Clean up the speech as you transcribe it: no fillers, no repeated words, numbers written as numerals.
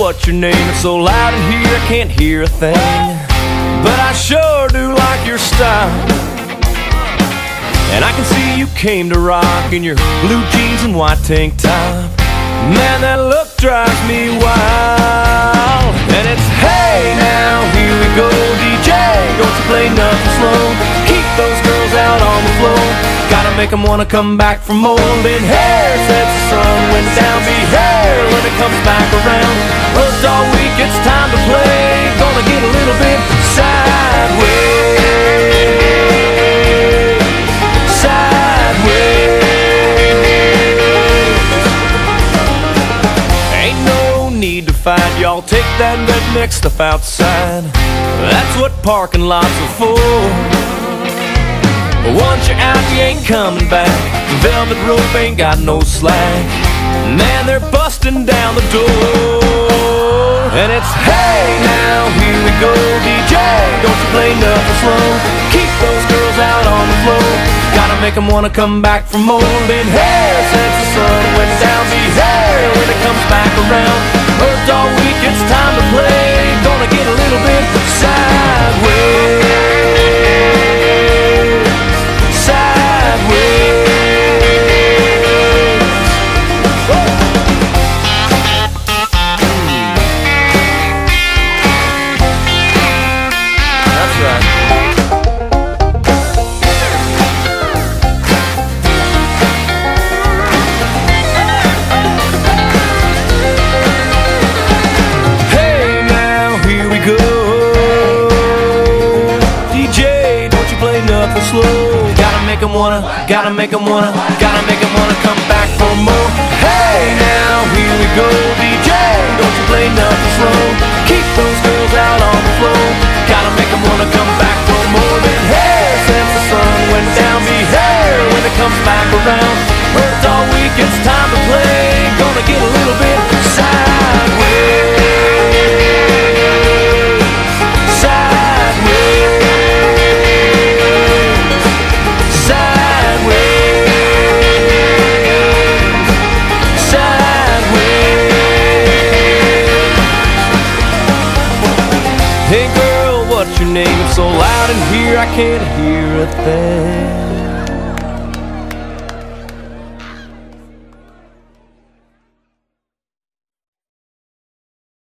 what's your name? It's so loud in here I can't hear a thing, but I sure do like your style. And I can see you came to rock in your blue jeans and white tank top. Man, that look drives me wild. And it's hey now, here we go, DJ, don't you play nothing slow. Keep those girls out on the floor, gotta make them wanna come back for more. Then hair sets the sun when down, be hair when it comes back around. Worked all week, it's time to play, gonna get a little bit sideways. Y'all take that redneck stuff outside, that's what parking lots are for. Once you're out, you ain't coming back. Velvet rope ain't got no slack. Man, they're busting down the door. And it's hey now, here we go, DJ, don't you play nothing slow. Keep those girls out on the floor, gotta make them wanna come back for more. Then hair since the sun went down, be hair when it comes back around. Worked all week, it's time to play, gonna get a little bit sideways. Sideways. That's right. Slow. Gotta make 'em wanna come back for more. Hey now, here we go, DJ, don't you play nothing slow. Keep those girls out on the floor, gotta make 'em wanna come back for more. Than hair since the sun went down, be hair when it comes back around. Worked all week, it's time to play, gonna get a little bit sideways. Hey girl, what's your name? It's so loud in here I can't hear a thing.